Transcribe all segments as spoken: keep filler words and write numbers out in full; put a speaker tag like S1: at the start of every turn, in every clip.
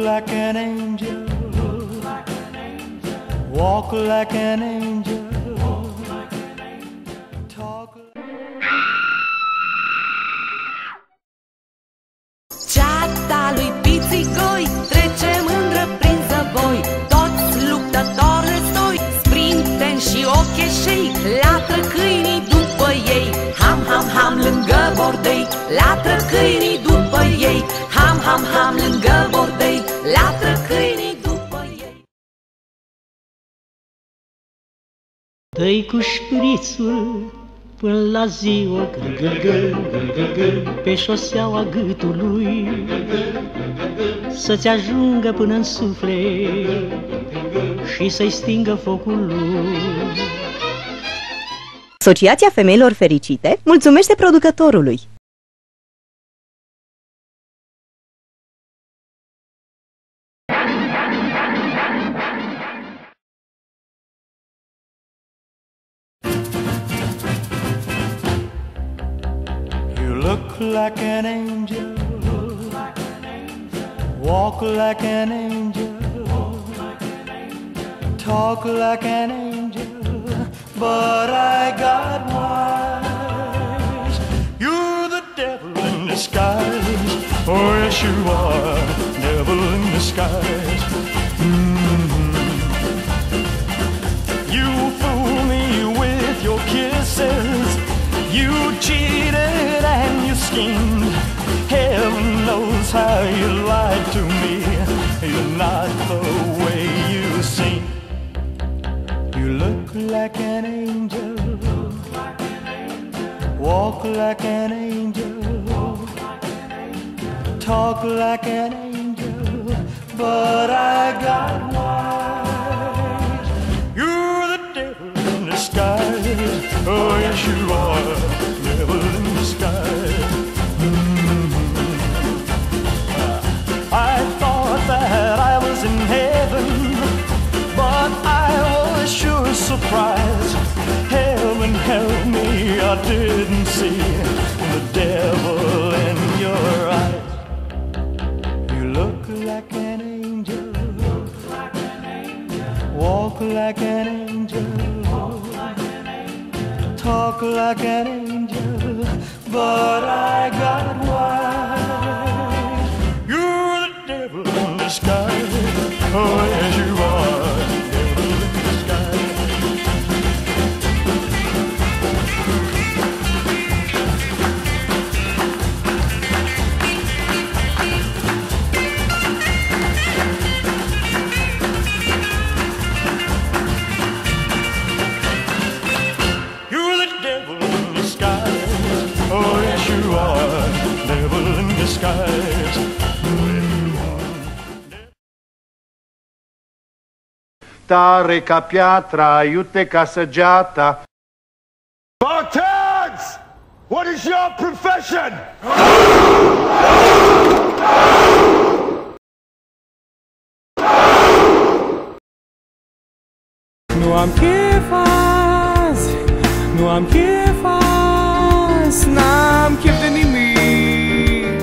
S1: like an angel, walk like an angel, talk like...
S2: Ceata lui Pițigoi trece mândră prin zăvoi, toți luptători răstoi, sprinten și ocheșei, latră câinii după ei, ham, ham, ham lângă bordei, latră câinii după ei, ham, ham, ham lângă bordei, latră câinii după ei.
S3: Dă-i cu șprițul până la ziua, pe șoseaua gâtului, să-ți ajungă până în suflet și să-i stingă focul lui.
S4: Asociația Femeilor Fericite mulțumește producătorului.
S1: Look like an angel, walk like an angel, talk like an angel, but I got wise. You're the devil in disguise, oh yes you are, devil in disguise. Mm-hmm. You fool me with your kisses, you cheated and you schemed. Heaven knows how you lied to me. You're not the way you seem. You look like an angel, walk like an angel, talk like an angel, but I got wise. You're the devil in disguise, oh yes you are, devil in disguise. Mm-hmm. I thought that I was in heaven, but I was sure surprised. Heaven help me, I didn't see the devil in your eyes. You look like an angel, walk like an angel, talk like an angel, but I got wise. You're the devil in disguise, oh yes you are, devil in disguise. You're the devil in disguise, oh yes you are, devil in disguise.
S5: Tare ca piatra, iute ca săgeata.
S6: Spartans! What is your profession?
S7: Nu am chef azi, nu am chef azi, n-am chef de nimic.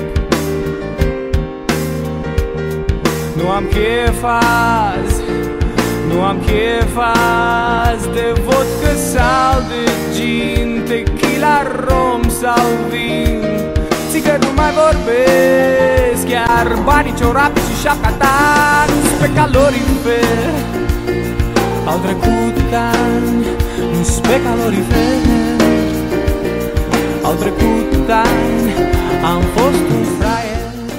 S7: Nu am chef azi, nu am chef azi de vodka sau de gin, tequila, rom sau vin. Țigări nu mai vorbesc, chiar banii, ciorapi și șapca ta nu-s pe calorifer. Au trecut ani, nu-s pe calorifer. Au trecut ani, am fost un fraier.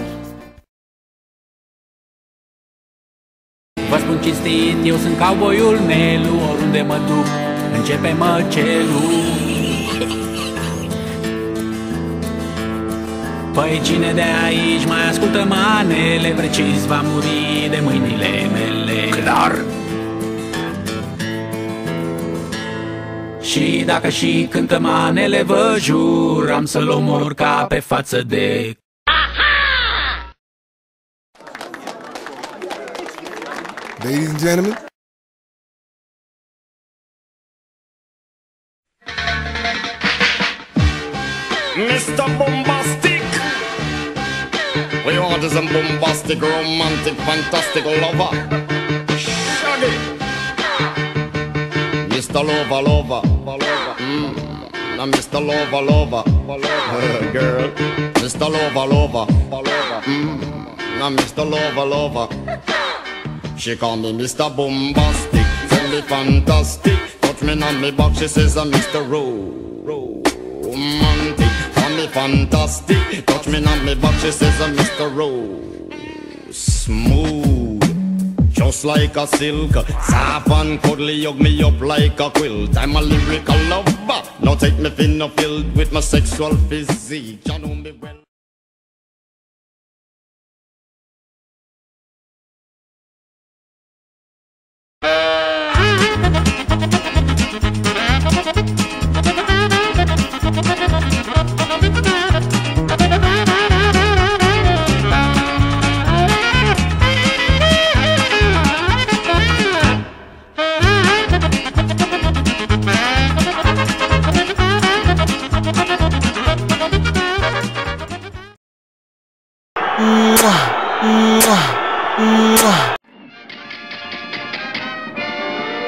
S8: Vă spun cinstit, eu sunt cowboyul Nelu, oriunde mă duc, începe măcelul. Păi cine de aici mai ascultă manele, precis va muri de mâinile mele. Clar. Și dacă și cântă manele, vă jur, am să-l omor ca pe față de...
S9: Ladies and gentlemen.
S6: mister Bombastic. We want
S10: Erotism, bombastic, romantic, fantastic lover. Shaggy. Mister Lover, lover, mm. Now Mister Lover, lover, uh, girl. Mister Lover, lover, mm. Now Mister Lover, lover. She call me Mister Bombastic, tell me fantastic. Touch me on me back, she says I'm Mister Romantic. Call me fantastic, touch me on me back, she says I'm Mister Rose. Smooth, just like a silk, soft and cuddly, hug me up like a quilt. I'm a lyrical lover, now take me thin or filled with my sexual physique. You know me well.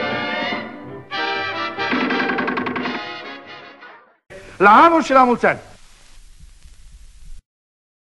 S5: La anul și la mulți ani!